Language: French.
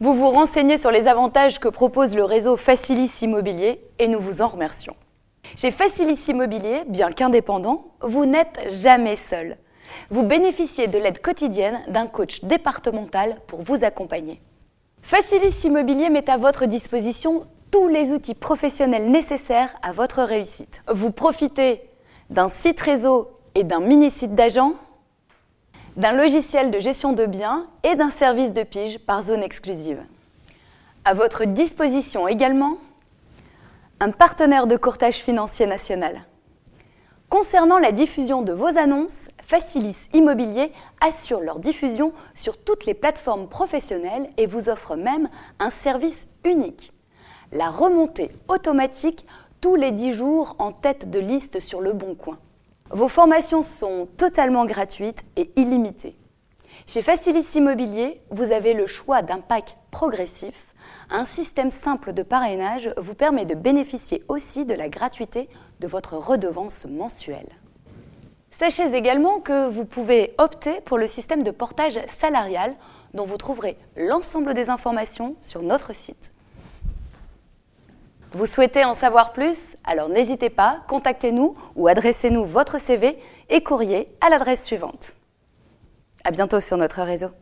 Vous vous renseignez sur les avantages que propose le réseau Facilis Immobilier et nous vous en remercions. Chez Facilis Immobilier, bien qu'indépendant, vous n'êtes jamais seul. Vous bénéficiez de l'aide quotidienne d'un coach départemental pour vous accompagner. Facilis Immobilier met à votre disposition tous les outils professionnels nécessaires à votre réussite. Vous profitez d'un site réseau et d'un mini-site d'agent, d'un logiciel de gestion de biens et d'un service de pige par zone exclusive. À votre disposition également, un partenaire de courtage financier national. Concernant la diffusion de vos annonces, Facilis Immobilier assure leur diffusion sur toutes les plateformes professionnelles et vous offre même un service unique. La remontée automatique tous les 10 jours en tête de liste sur Le Bon Coin. Vos formations sont totalement gratuites et illimitées. Chez Facilis Immobilier, vous avez le choix d'un pack progressif. Un système simple de parrainage vous permet de bénéficier aussi de la gratuité de votre redevance mensuelle. Sachez également que vous pouvez opter pour le système de portage salarial dont vous trouverez l'ensemble des informations sur notre site. Vous souhaitez en savoir plus? Alors n'hésitez pas, contactez-nous ou adressez-nous votre CV et courrier à l'adresse suivante. À bientôt sur notre réseau.